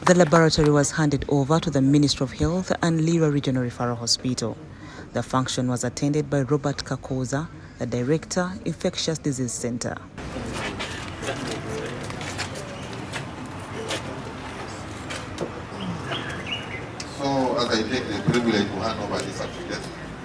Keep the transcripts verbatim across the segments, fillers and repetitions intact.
The laboratory was handed over to the Ministry of Health and Lira Regional Referral Hospital. The function was attended by Robert Kakoza, the Director, Infectious Disease Center. So, as I take the privilege to hand over this certificate,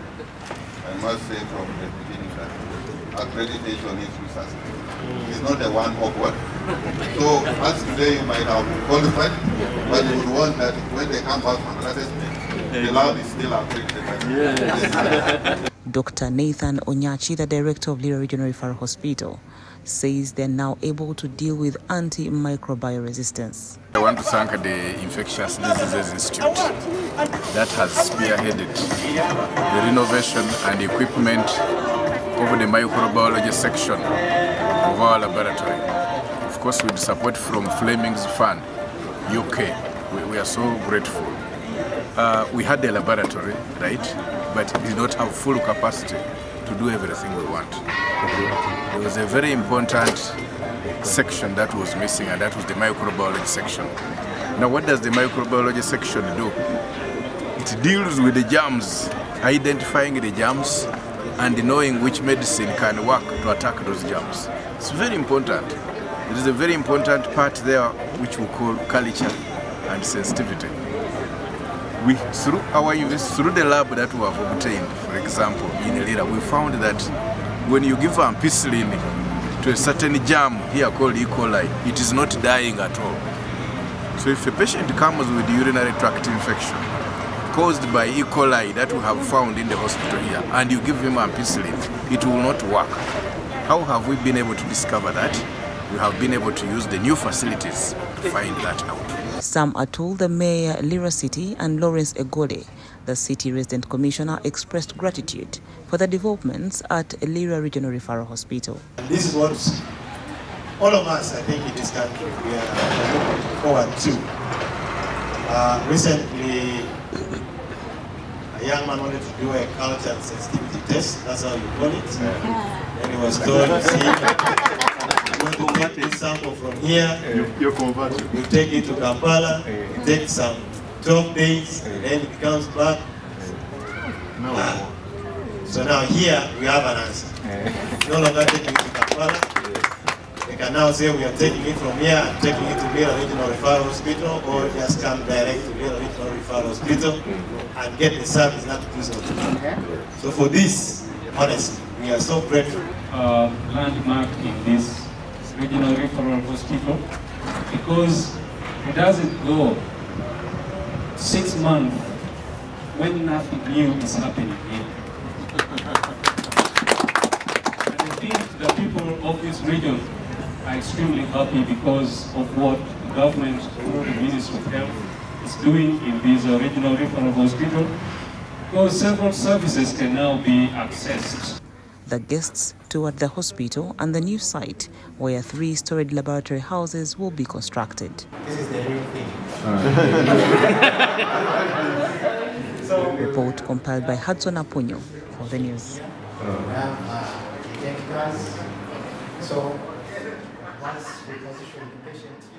I must say from the beginning that accreditation is research. It's not a one-off work. So, as today you might have qualified, but you would want that when they come back from assessment, the lab is still accredited. Yeah. Doctor Nathan Onyachi, the Director of Lira Regional Referral Hospital, says they're now able to deal with antimicrobial resistance. I want to thank the Infectious Diseases Institute that has spearheaded the renovation and equipment of the microbiology section of our laboratory. Of course, with support from Fleming's Fund, U K, we, we are so grateful. Uh, we had the laboratory, right, but it did not have full capacity to do everything we want. There was a very important section that was missing, and that was the microbiology section. Now, what does the microbiology section do? It deals with the germs, identifying the germs and knowing which medicine can work to attack those germs. It's very important. It is a very important part there which we call culture and sensitivity. We, through our through the lab that we have obtained, for example, in Lira, we found that when you give ampicillin to a certain germ here called E. coli, it is not dying at all. So if a patient comes with urinary tract infection caused by E. coli that we have found in the hospital here, and you give him ampicillin, it will not work. How have we been able to discover that? We have been able to use the new facilities to find that out. Some are told the Mayor, Lira City, and Lawrence Egode, the City Resident Commissioner, expressed gratitude for the developments at Lira Regional Referral Hospital. This is what all of us, I think, in this country, we are looking forward to. Uh, recently, a young man wanted to do a culture and sensitivity test, that's how you call it. Yeah. And he was told, see, you want to take this sample from here, you, you're converted. You take it to Kampala, it takes some twelve days, and then it comes back. No. Ah. So now here we have an answer. No longer taking it to Kampala. They can now say we are taking it from here and taking it to Lira Regional Referral Hospital, or just come direct to Lira Regional Referral Hospital and get the service that it is not. So for this, honestly, we are so grateful. Uh, landmark in this Regional Referral Hospital, because it doesn't go six months when nothing new is happening here. And I think the people of this region are extremely happy because of what the government through the Ministry of Health is doing in this uh, Regional Referral Hospital, because several services can now be accessed. The guests toured the hospital and the new site where three storage laboratory houses will be constructed. This is the real thing. So, report compiled by Hudson Apunyo for the news. So once we position the patient